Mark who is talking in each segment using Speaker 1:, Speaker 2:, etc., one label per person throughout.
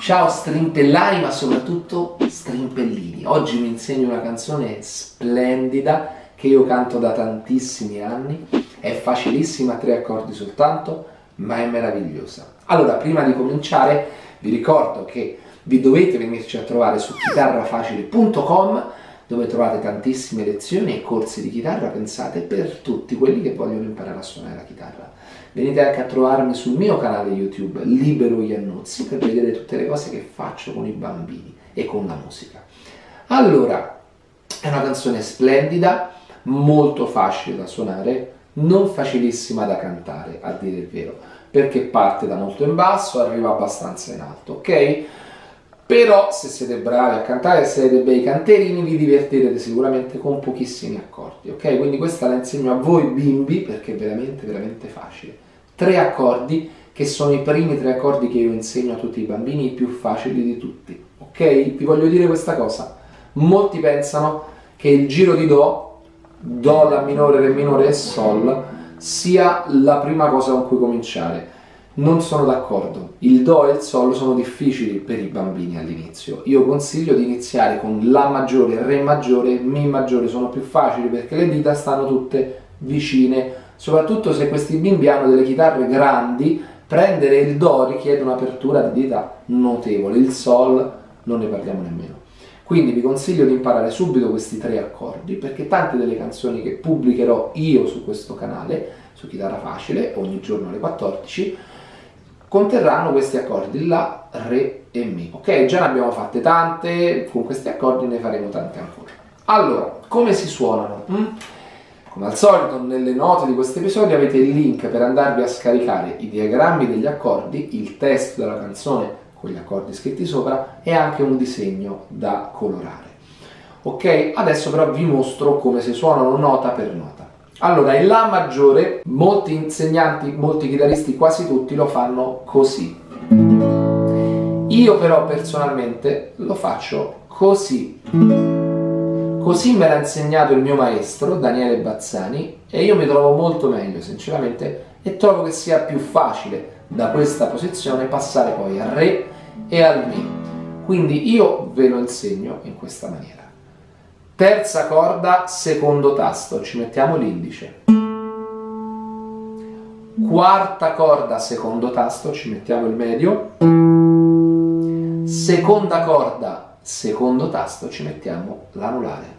Speaker 1: Ciao strimpellari, ma soprattutto strimpellini. Oggi mi insegni una canzone splendida che io canto da tantissimi anni. È facilissima, 3 accordi soltanto, ma è meravigliosa. Allora, prima di cominciare, vi ricordo che vi dovete venirci a trovare su chitarrafacile.com, dove trovate tantissime lezioni e corsi di chitarra pensate per tutti quelli che vogliono imparare a suonare la chitarra. Venite anche a trovarmi sul mio canale YouTube Libero Iannuzzi per vedere tutte le cose che faccio con i bambini e con la musica. Allora, è una canzone splendida, molto facile da suonare, non facilissima da cantare, a dire il vero, perché parte da molto in basso, arriva abbastanza in alto, ok? Però se siete bravi a cantare, se siete bei canterini, vi divertirete sicuramente con pochissimi accordi, ok? Quindi questa la insegno a voi bimbi perché è veramente, veramente facile. 3 accordi che sono i primi 3 accordi che io insegno a tutti i bambini, i più facili di tutti, ok? Vi voglio dire questa cosa. Molti pensano che il giro di Do, La minore, Re minore e Sol, sia la prima cosa con cui cominciare. Non sono d'accordo, il Do e il Sol sono difficili per i bambini all'inizio. Io consiglio di iniziare con La maggiore, Re maggiore e Mi maggiore, sono più facili perché le dita stanno tutte vicine, soprattutto se questi bimbi hanno delle chitarre grandi. Prendere il Do richiede un'apertura di dita notevole, il Sol non ne parliamo nemmeno. Quindi vi consiglio di imparare subito questi 3 accordi perché tante delle canzoni che pubblicherò io su questo canale, su Chitarra Facile, ogni giorno alle 14, conterranno questi accordi, La, Re e Mi. Ok, già ne abbiamo fatte tante, con questi accordi ne faremo tante ancora. Allora, come si suonano? Come al solito nelle note di questo episodio avete il link per andarvi a scaricare i diagrammi degli accordi, il testo della canzone con gli accordi scritti sopra e anche un disegno da colorare. Ok, adesso però vi mostro come si suonano nota per nota. Allora, il La maggiore, molti insegnanti, molti chitarristi, quasi tutti lo fanno così. Io però personalmente lo faccio così. Così me l'ha insegnato il mio maestro, Daniele Bazzani, e io mi trovo molto meglio, sinceramente, e trovo che sia più facile da questa posizione passare poi al Re e al Mi. Quindi io ve lo insegno in questa maniera. Terza corda, secondo tasto, ci mettiamo l'indice. Quarta corda, secondo tasto, ci mettiamo il medio. Seconda corda, secondo tasto, ci mettiamo l'anulare.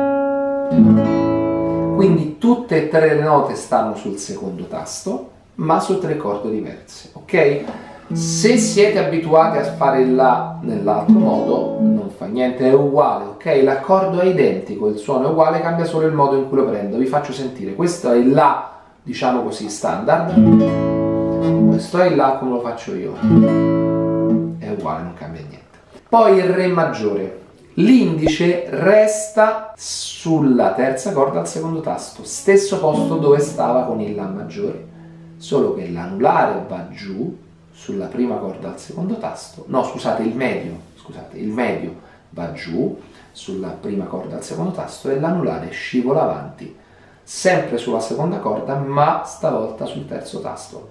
Speaker 1: Quindi tutte e 3 le note stanno sul secondo tasto, ma su 3 corde diverse, ok? Se siete abituati a fare il La nell'altro modo, non fa niente, è uguale, ok? L'accordo è identico, il suono è uguale, cambia solo il modo in cui lo prendo. Vi faccio sentire, questo è il La, diciamo così, standard, questo è il La come lo faccio io, è uguale, non cambia niente. Poi il Re maggiore, l'indice resta sulla terza corda al secondo tasto, stesso posto dove stava con il La maggiore, solo che l'anulare va giù sulla prima corda al secondo tasto, no scusate, il medio va giù sulla prima corda al secondo tasto e l'anulare scivola avanti, sempre sulla seconda corda, ma stavolta sul terzo tasto.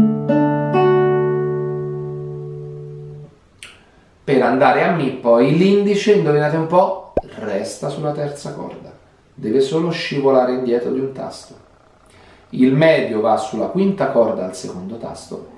Speaker 1: Per andare a Mi poi l'indice, indovinate un po', resta sulla terza corda, deve solo scivolare indietro di un tasto. Il medio va sulla quinta corda al secondo tasto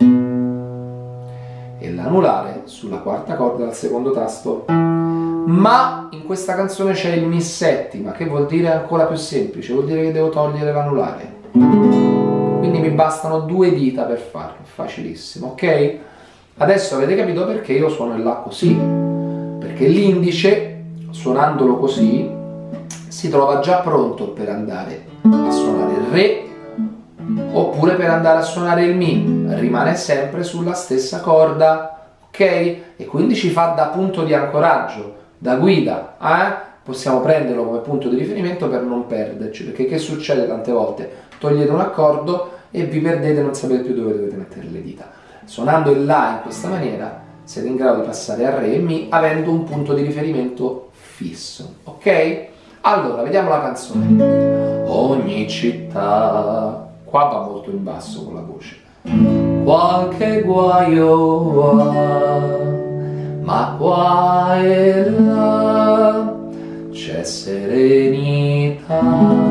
Speaker 1: e l'anulare sulla quarta corda al secondo tasto. Ma in questa canzone c'è il Mi settima, che vuol dire ancora più semplice, vuol dire che devo togliere l'anulare. Quindi mi bastano 2 dita per farlo, facilissimo, ok? Adesso avete capito perché io suono il La così, perché l'indice, suonandolo così, si trova già pronto per andare a suonare il Re oppure per andare a suonare il Mi, rimane sempre sulla stessa corda, ok? E quindi ci fa da punto di ancoraggio, da guida, possiamo prenderlo come punto di riferimento per non perderci, perché che succede tante volte? Togliete un accordo e vi perdete e non sapete più dove dovete mettere le dita. Suonando il La in questa maniera siete in grado di passare a Re e Mi avendo un punto di riferimento fisso, ok? Allora, vediamo la canzone. Ogni città, qua va molto in basso con la voce, qualche guaio ha, ma qua e là c'è serenità,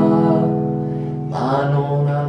Speaker 1: ma non a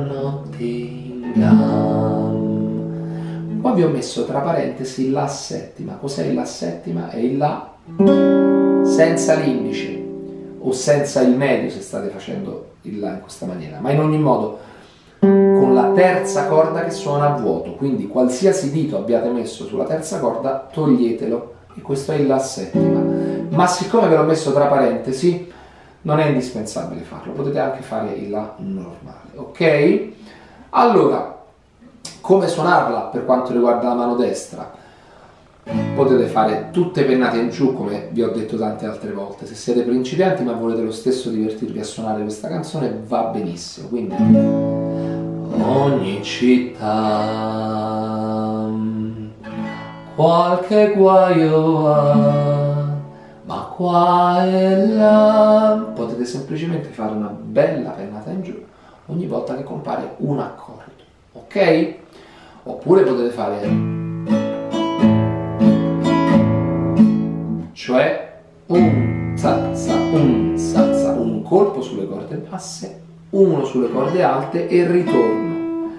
Speaker 1: Nottingham. Qua vi ho messo tra parentesi la settima. Cos'è il la settima? È il la senza l'indice o senza il medio se state facendo il la in questa maniera, ma in ogni modo con la terza corda che suona a vuoto, quindi qualsiasi dito abbiate messo sulla terza corda toglietelo, e questo è il la settima. Ma siccome ve l'ho messo tra parentesi non è indispensabile farlo, potete anche fare il la normale, ok? Allora, come suonarla per quanto riguarda la mano destra? Potete fare tutte pennate in giù, come vi ho detto tante altre volte. Se siete principianti ma volete lo stesso divertirvi a suonare questa canzone, va benissimo. Quindi ogni città qualche guaio ha, ma qua e là. Potete semplicemente fare una bella pennata in giù ogni volta che compare un accordo, ok? Oppure potete fare, cioè un sa, un colpo sulle corde basse, uno sulle corde alte e ritorno.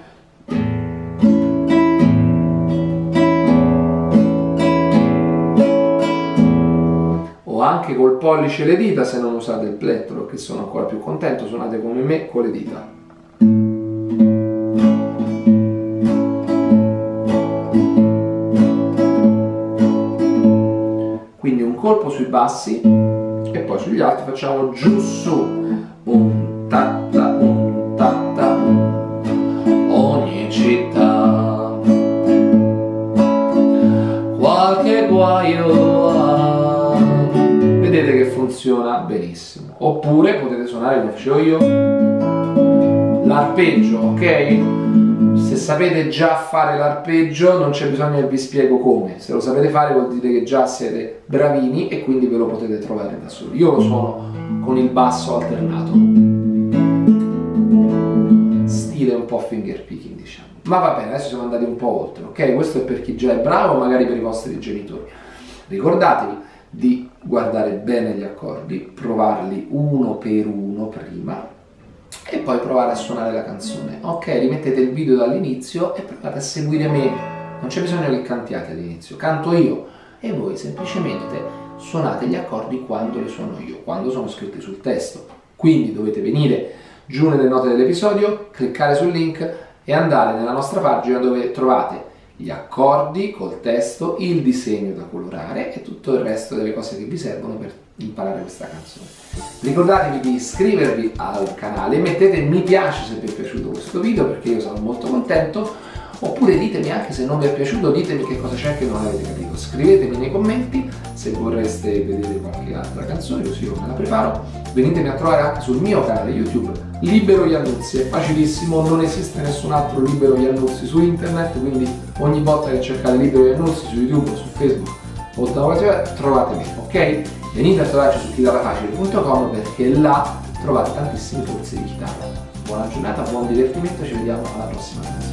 Speaker 1: O anche col pollice e le dita, se non usate il plettro, che sono ancora più contento, suonate come me con le dita. Quindi un colpo sui bassi e poi sugli alti facciamo giù su, un tatta, ogni città qualche guaio ha. Vedete che funziona benissimo. Oppure potete suonare come facevo io l'arpeggio, ok? Se sapete già fare l'arpeggio non c'è bisogno che vi spiego come. Se lo sapete fare vuol dire che già siete bravini e quindi ve lo potete trovare da soli. Io lo suono con il basso alternato, stile un po' finger picking, diciamo. Ma va bene, adesso siamo andati un po' oltre, ok? Questo è per chi già è bravo, magari per i vostri genitori. Ricordatevi di guardare bene gli accordi, provarli uno per uno prima e poi provare a suonare la canzone. Ok, rimettete il video dall'inizio e provate a seguire me. Non c'è bisogno che cantiate all'inizio, canto io e voi semplicemente suonate gli accordi quando li suono io, quando sono scritti sul testo. Quindi dovete venire giù nelle note dell'episodio, cliccare sul link e andare nella nostra pagina dove trovate gli accordi col testo, il disegno da colorare e tutto il resto delle cose che vi servono per imparare questa canzone. Ricordatevi di iscrivervi al canale, mettete mi piace se vi è piaciuto questo video perché io sono molto contento, oppure ditemi anche se non vi è piaciuto, ditemi che cosa c'è che non avete capito, scrivetemi nei commenti se vorreste vedere qualche altra canzone così io me la preparo. Venitemi a trovare anche sul mio canale YouTube Libero Iannuzzi, è facilissimo, non esiste nessun altro Libero Iannuzzi su internet, quindi ogni volta che cercate Libero Iannuzzi su YouTube o su Facebook o da qualsiasi trovate me, ok? Venite a trovarci su chitarrafacile.com perché là trovate tantissimi corsi di chitarra. Buona giornata, buon divertimento, ci vediamo alla prossima.